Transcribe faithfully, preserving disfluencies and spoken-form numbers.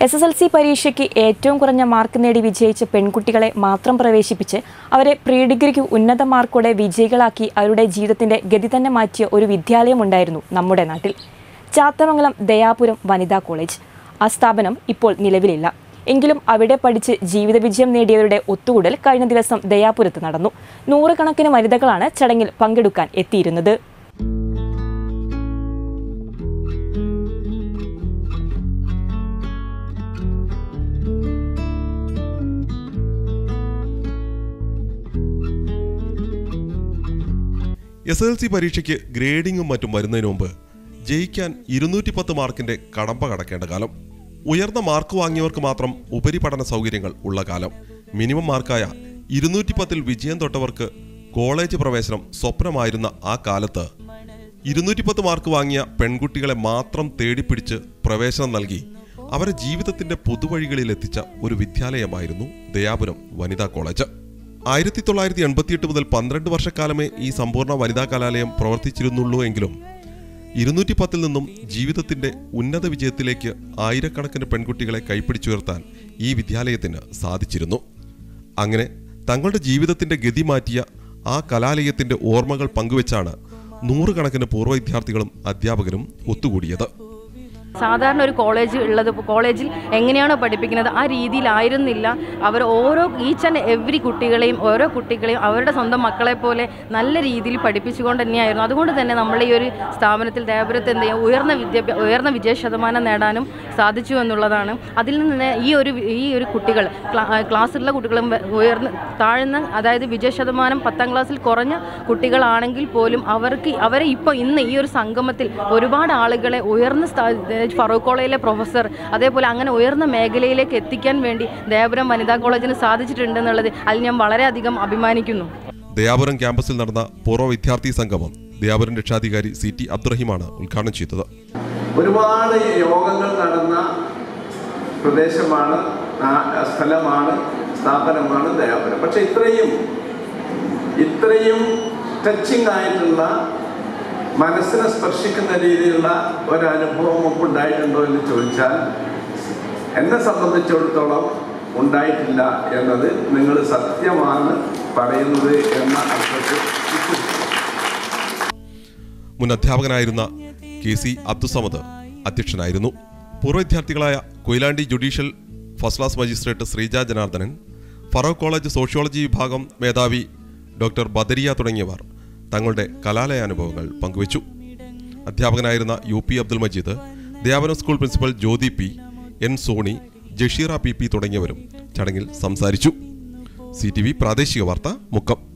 S S L C പരീക്ഷയ്ക്ക് ഏറ്റവും കുറഞ്ഞ മാർക്ക് നേടി വിജയിച്ച പെൺകുട്ടികളെ മാത്രം പ്രവേശിപ്പിച്ച് അവരെ പ്രീ ഡിഗ്രിക്ക് ഉന്നത മാർക്കോടെ വിജയികളാക്കി അവരുടെ ജീവിതത്തിന്റെ ഗതി തന്നെ മാറ്റിയ ഒരു വിദ്യാലയമുണ്ടായിരുന്നു നമ്മുടെ നാട്ടിൽ. ചാത്തമംഗലം ദയാപുരം വനിതാ കോളേജ്. ആ സ്ഥാപനം ഇപ്പോൾ നിലവിലില്ല. എങ്കിലും അവിടെ പഠിച്ച് ജീവിത വിജയം നേടിയവരുടെ ഒത്തുകൂടൽ കഴിഞ്ഞ ദിവസം ദയാപുരത്ത് നടന്നു. നൂറുകണക്കിന് വനിതകളാണ് ചടങ്ങിൽ പങ്കെടുക്കാൻ എത്തിയിരുന്നത്. എസ് എൽ സി പരീക്ഷയ്ക്ക് ഗ്രേഡിങ്ങും മറ്റും വരുന്നതിന് മുമ്പ് ജയിക്കാൻ ഇരുന്നൂറ്റി പത്ത് മാർക്കിന്റെ കടമ്പ കടക്കേണ്ട കാലം. ഉയർന്ന മാർക്ക് വാങ്ങിയവർക്ക് മാത്രം ഉപരിപഠന സൗകര്യങ്ങൾ ഉള്ള കാലം. മിനിമം മാർക്കായ ഇരുന്നൂറ്റി പത്തിൽ വിജയം തൊട്ടവർക്ക് കോളേജ് പ്രവേശനം സ്വപ്നമായിരുന്ന ആ കാലത്ത് ഇരുന്നൂറ്റി പത്ത് മാർക്ക് വാങ്ങിയ പെൺകുട്ടികളെ മാത്രം തേടിപ്പിടിച്ച് പ്രവേശനം നൽകി അവരെ ജീവിതത്തിന്റെ പുതുവഴികളിൽ എത്തിച്ച ഒരു വിദ്യാലയമായിരുന്നു ദയാപുരം വനിതാ കോളേജ്. ആയിരത്തി തൊള്ളായിരത്തി എൺപത്തിയെട്ട് മുതൽ പന്ത്രണ്ട് വർഷക്കാലമേ ഈ സമ്പൂർണ്ണ വനിതാ കലാലയം പ്രവർത്തിച്ചിരുന്നുള്ളൂ എങ്കിലും ഇരുന്നൂറ്റി പത്തിൽ നിന്നും ജീവിതത്തിന്റെ ഉന്നത വിജയത്തിലേക്ക് ആയിരക്കണക്കിന് പെൺകുട്ടികളെ കൈപ്പിടിച്ചുയർത്താൻ ഈ വിദ്യാലയത്തിന് സാധിച്ചിരുന്നു. അങ്ങനെ തങ്ങളുടെ ജീവിതത്തിന്റെ ഗതി മാറ്റിയ ആ കലാലയത്തിന്റെ ഓർമ്മകൾ പങ്കുവെച്ചാണ് നൂറുകണക്കിന് പൂർവ്വ വിദ്യാർത്ഥികളും അധ്യാപകരും ഒത്തുകൂടിയത്. സാധാരണ ഒരു കോളേജ് ഉള്ളത് കോളേജിൽ എങ്ങനെയാണോ പഠിപ്പിക്കുന്നത് ആ രീതിയിലായിരുന്നില്ല അവർ ഓരോ ഈച്ച് ആൻഡ് എവറി കുട്ടികളെയും ഓരോ കുട്ടികളെയും അവരുടെ സ്വന്തം മക്കളെ പോലെ നല്ല രീതിയിൽ പഠിപ്പിച്ചുകൊണ്ട് തന്നെയായിരുന്നു. അതുകൊണ്ട് തന്നെ നമ്മൾ ഈ ഒരു സ്ഥാപനത്തിൽ ദയാപുരത്ത് എന്ത് ചെയ്യാം ഉയർന്ന വിദ്യാഭ്യാസ ഉയർന്ന വിജയ ശതമാനം നേടാനും സാധിച്ചു എന്നുള്ളതാണ്. അതിൽ നിന്ന് ഈ ഒരു ഈ ഒരു കുട്ടികൾ ക്ലാസ്സിലുള്ള കുട്ടികളും ഉയർന്ന താഴ്ന്ന അതായത് വിജയ ശതമാനം പത്താം ക്ലാസ്സിൽ കുറഞ്ഞ കുട്ടികളാണെങ്കിൽ പോലും അവർക്ക് അവരെ ഇപ്പോൾ ഇന്ന് ഈ ഒരു സംഗമത്തിൽ ഒരുപാട് ആളുകളെ ഉയർന്ന ഫറൂഖ് കോളേജിലെ പ്രൊഫസർ അതേപോലെ അങ്ങനെ ഉയർന്ന മേഖലയിലേക്ക് എത്തിക്കാൻ വേണ്ടി ദയാപുരം വനിതാ കോളേജിന് സാധിച്ചിട്ടുണ്ട് എന്നുള്ളത് അതിൽ ഞാൻ വളരെയധികം അഭിമാനിക്കുന്നു. ദയാപുരം ക്യാമ്പസിൽ നടന്ന പൂർവ്വ വിദ്യാർത്ഥി സംഗമം ദയാപുരം രക്ഷാധികാരി സി ടി അബ്ദുറഹിമാണ് ഉദ്ഘാടനം ചെയ്തത്. ഒരുപാട് യോഗങ്ങൾ നടന്ന പ്രദേശമാണ്, സ്ഥലമാണ്, സ്ഥാപനമാണ് ദയാപുരം. പക്ഷെ ഇത്രയും ഇത്രയും ടച്ചിങ് ആയിട്ടുള്ള മനസ്സിനെ സ്പർശിക്കുന്ന രീതിയിലുള്ള ഒരനുഭവം ഒപ്പുണ്ടായിട്ടുണ്ടോ എന്ന് ചോദിച്ചാൽ എന്നെ സംബന്ധിച്ചിടത്തോളം ഉണ്ടായിട്ടില്ല എന്നത് നിങ്ങൾ സത്യമാണ് പറയുന്നത് എന്ന അർത്ഥത്തിൽ. മുൻ അധ്യാപകനായിരുന്ന കെ സി അബ്ദുസമദ് അധ്യക്ഷനായിരുന്നു. പൂർവ്വ വിദ്യാർത്ഥികളായ Koyilandy judicial first class magistrate Sreeja Janardhanan, Farook college sociology വിഭാഗം മേധാവി ഡോക്ടർ ബദരിയ തുടങ്ങിയവർ തങ്ങളുടെ കലാലയാനുഭവങ്ങൾ പങ്കുവച്ചു. അധ്യാപകനായിരുന്ന U P Abdul Majeed, Dayapuram school principal Jyothi P, N Soni, Jasheera P P തുടങ്ങിയവരും ചടങ്ങിൽ സംസാരിച്ചു. സി ടി വി പ്രാദേശിക വാർത്ത മുക്കം.